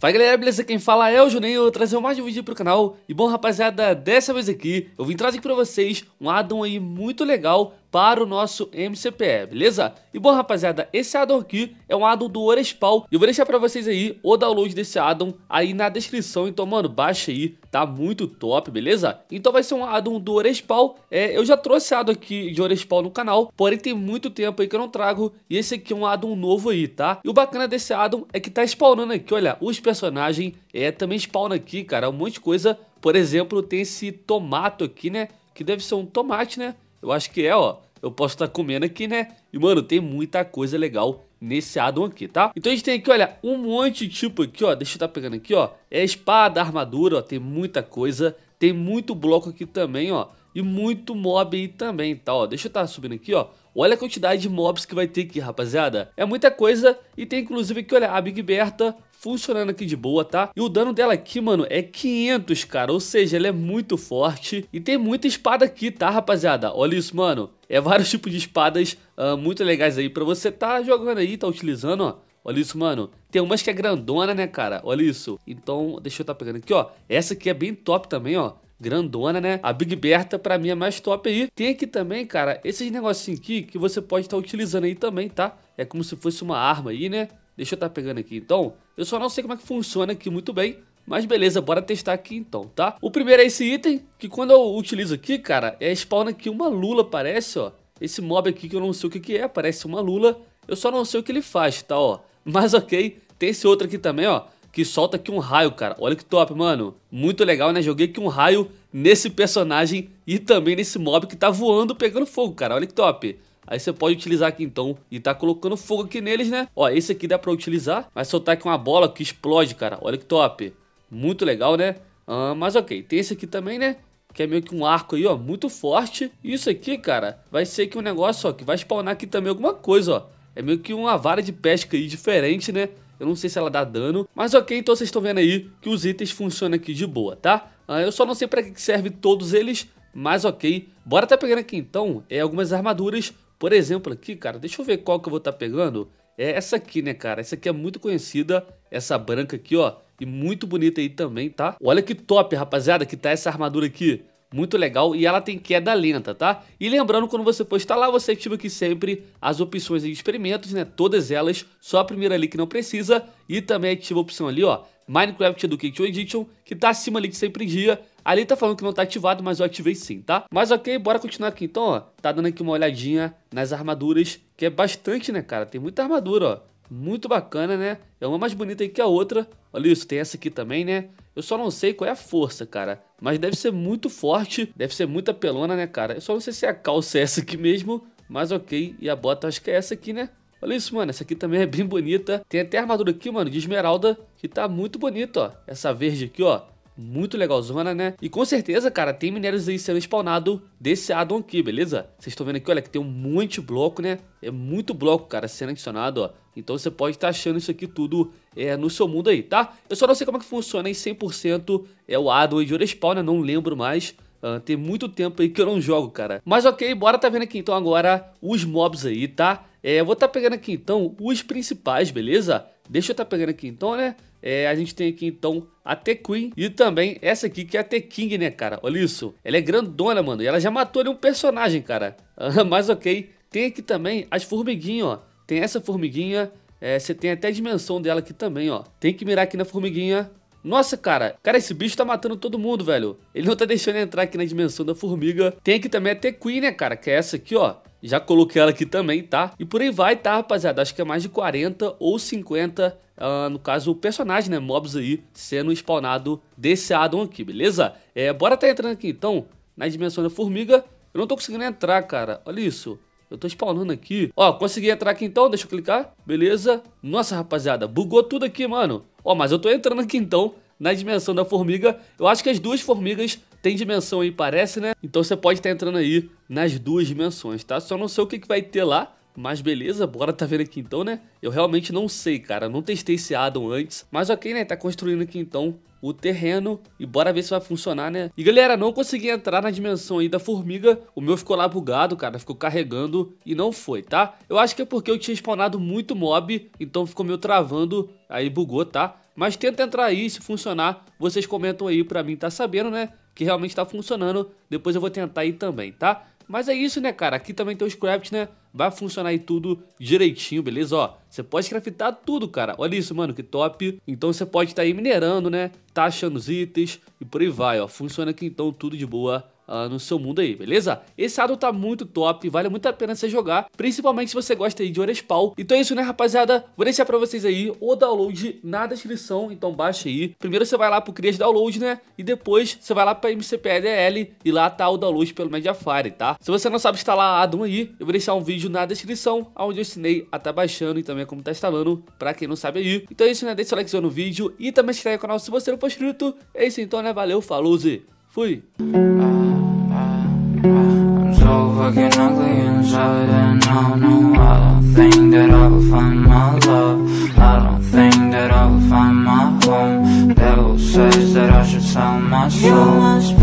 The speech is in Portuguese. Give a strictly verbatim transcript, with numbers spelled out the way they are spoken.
Fala galera, beleza? Quem fala é o Juninho, eu vou trazer mais um vídeo pro canal. E bom rapaziada, dessa vez aqui eu vim trazer pra vocês um addon aí muito legal para o nosso M C P E, beleza? E bom rapaziada, esse addon aqui é um addon do Orespal. E eu vou deixar pra vocês aí o download desse addon aí na descrição. Então mano, baixa aí, tá muito top, beleza? Então vai ser um addon do Orespal. é, Eu já trouxe addon aqui de Orespal no canal, porém tem muito tempo aí que eu não trago. E esse aqui é um addon novo aí, tá? E o bacana desse addon é que tá spawnando aqui, olha, os personagens é, também spawna aqui, cara, um monte de coisa. Por exemplo, tem esse tomato aqui, né? Que deve ser um tomate, né? Eu acho que é, ó. Eu posso estar comendo aqui, né? E, mano, tem muita coisa legal nesse addon aqui, tá? Então a gente tem aqui, olha, um monte de tipo aqui, ó. Deixa eu estar pegando aqui, ó. É espada, armadura, ó. Tem muita coisa. Tem muito bloco aqui também, ó. E muito mob aí também, tá? Ó, deixa eu estar subindo aqui, ó. Olha a quantidade de mobs que vai ter aqui, rapaziada. É muita coisa. E tem inclusive aqui, olha, a Big Berta funcionando aqui de boa, tá? E o dano dela aqui, mano, é quinhentos, cara. Ou seja, ela é muito forte. E tem muita espada aqui, tá, rapaziada? Olha isso, mano. É vários tipos de espadas uh, muito legais aí pra você tá jogando aí, tá utilizando, ó. Olha isso, mano. Tem umas que é grandona, né, cara? Olha isso. Então, deixa eu tá pegando aqui, ó. Essa aqui é bem top também, ó. Grandona, né? A Big Berta pra mim é mais top aí. Tem aqui também, cara, esses negocinhos aqui que você pode estar utilizando aí também, tá? É como se fosse uma arma aí, né? Deixa eu estar pegando aqui, então. Eu só não sei como é que funciona aqui muito bem. Mas beleza, bora testar aqui então, tá? O primeiro é esse item, que quando eu utilizo aqui, cara, é spawn aqui uma lula, parece, ó. Esse mob aqui que eu não sei o que que é, parece uma lula. Eu só não sei o que ele faz, tá, ó. Mas ok, tem esse outro aqui também, ó, que solta aqui um raio, cara. Olha que top, mano. Muito legal, né? Joguei aqui um raio nesse personagem e também nesse mob que tá voando pegando fogo, cara. Olha que top. Aí você pode utilizar aqui então e tá colocando fogo aqui neles, né? Ó, esse aqui dá pra utilizar. Vai soltar aqui uma bola que explode, cara. Olha que top. Muito legal, né? Ah, mas ok, tem esse aqui também, né? Que é meio que um arco aí, ó, muito forte. E isso aqui, cara, vai ser aqui um negócio, ó, que vai spawnar aqui também alguma coisa, ó. É meio que uma vara de pesca aí diferente, né? Eu não sei se ela dá dano, mas ok, então vocês estão vendo aí que os itens funcionam aqui de boa, tá? Ah, eu só não sei pra que serve todos eles, mas ok. Bora tá pegando aqui então, é algumas armaduras. Por exemplo aqui, cara, deixa eu ver qual que eu vou tá pegando. É essa aqui, né, cara? Essa aqui é muito conhecida, essa branca aqui, ó. E muito bonita aí também, tá? Olha que top, rapaziada, que tá essa armadura aqui. Muito legal, e ela tem queda lenta, tá? E lembrando, quando você for instalar, você ativa aqui sempre as opções de experimentos, né? Todas elas, só a primeira ali que não precisa. E também ativa a opção ali, ó, Minecraft Education Edition, que tá acima ali de sempre dia. Ali tá falando que não tá ativado, mas eu ativei sim, tá? Mas ok, bora continuar aqui então, ó. Tá dando aqui uma olhadinha nas armaduras, que é bastante, né, cara? Tem muita armadura, ó. Muito bacana, né? É uma mais bonita aí que a outra. Olha isso, tem essa aqui também, né? Eu só não sei qual é a força, cara. Mas deve ser muito forte. Deve ser muito apelona, né, cara? Eu só não sei se a calça é essa aqui mesmo. Mas ok. E a bota acho que é essa aqui, né? Olha isso, mano. Essa aqui também é bem bonita. Tem até a armadura aqui, mano, de esmeralda. Que tá muito bonita, ó. Essa verde aqui, ó. Muito legalzona, né? E com certeza, cara, tem minérios aí sendo spawnado desse addon aqui, beleza? Vocês estão vendo aqui, olha, que tem um monte de bloco, né? É muito bloco, cara, sendo adicionado, ó. Então você pode estar achando isso aqui tudo é, no seu mundo aí, tá? Eu só não sei como é que funciona em cem por cento é o addon aí de Orespal, né? Não lembro mais. Uh, tem muito tempo aí que eu não jogo, cara. Mas ok, bora tá vendo aqui então agora os mobs aí, tá? É, eu vou tá pegando aqui então os principais, beleza? Deixa eu tá pegando aqui então, né? É, a gente tem aqui então a T-Queen e também essa aqui que é a T-King, né, cara? Olha isso. Ela é grandona, mano. E ela já matou ali um personagem, cara. Uh, mas ok. Tem aqui também as formiguinhas, ó. Tem essa formiguinha. É, você tem até a dimensão dela aqui também, ó. Tem que mirar aqui na formiguinha. Nossa, cara, cara, esse bicho tá matando todo mundo, velho. Ele não tá deixando entrar aqui na dimensão da formiga. Tem aqui também a T-Queen, né, cara, que é essa aqui, ó. Já coloquei ela aqui também, tá? E por aí vai, tá, rapaziada? Acho que é mais de quarenta ou cinquenta, uh, no caso, o personagem, né, mobs aí, sendo spawnado desse addon aqui, beleza? É, bora tá entrando aqui, então, na dimensão da formiga. Eu não tô conseguindo entrar, cara. Olha isso. Eu tô spawnando aqui. Ó, consegui entrar aqui então, deixa eu clicar. Beleza. Nossa, rapaziada, bugou tudo aqui, mano. Ó, mas eu tô entrando aqui então, na dimensão da formiga. Eu acho que as duas formigas têm dimensão aí, parece, né? Então você pode estar entrando aí nas duas dimensões, tá? Só não sei o que, que vai ter lá. Mas beleza, bora tá vendo aqui então, né? Eu realmente não sei, cara, não testei esse addon antes. Mas ok, né, tá construindo aqui então o terreno e bora ver se vai funcionar, né? E galera, não consegui entrar na dimensão aí da formiga. O meu ficou lá bugado, cara, ficou carregando e não foi, tá? Eu acho que é porque eu tinha spawnado muito mob, então ficou meio travando, aí bugou, tá? Mas tenta entrar aí, se funcionar, vocês comentam aí pra mim tá sabendo, né, que realmente tá funcionando. Depois eu vou tentar aí também, tá? Mas é isso, né, cara? Aqui também tem os crafts, né? Vai funcionar aí tudo direitinho, beleza? Ó, você pode craftar tudo, cara. Olha isso, mano, que top. Então você pode estar aí minerando, né? Tá achando os itens e por aí vai, ó. Funciona aqui então tudo de boa uh, no seu mundo aí, beleza? Esse addon tá muito top, vale muito a pena você jogar, principalmente se você gosta aí de Orespal. Então é isso, né, rapaziada? Vou deixar pra vocês aí o download na descrição, então baixa aí. Primeiro você vai lá pro Crias Download, né? E depois você vai lá pra M C P A D L e lá tá o download pelo Mediafire, tá? Se você não sabe instalar addon aí, eu vou deixar um vídeo na descrição, onde eu ensinei a tá baixando e também como tá instalando, pra quem não sabe aí. Então é isso, né? Deixa o like no vídeo e também se inscreve no canal se você não for inscrito. É isso então, né? Valeu, falou, Zé. Fui! So fucking ugly inside, and no, no, I don't think that I will find my love. I don't think that I will find my home. Devil says that I should sell my soul.